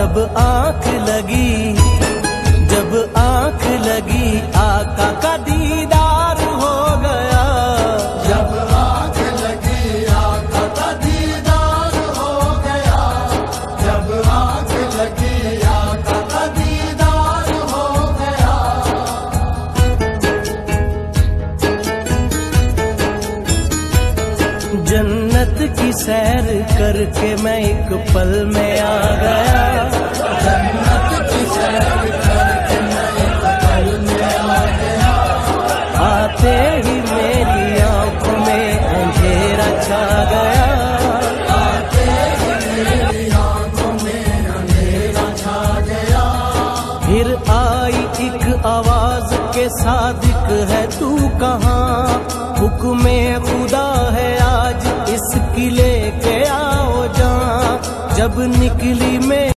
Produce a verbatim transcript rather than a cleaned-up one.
जब आंख लगी जब आंख लगी आका का दीदार हो गया। जब आंख लगी आका का दीदार हो गया। जब आंख लगी आका का दीदार हो गया। जन्नत की सैर करके मैं एक पल में आ गया। जन्नत की सैर करके मैं एक पल में आ गया। आते ही मेरी आंखों में अंधेरा छा गया। आते ही मेरी आंखों में अंधेरा छा गया। फिर आई एक आवाज के सादिक है तू कहाँ, हुक्मे खुदा है आज इस किले के आओ जहाँ। जब निकली मैं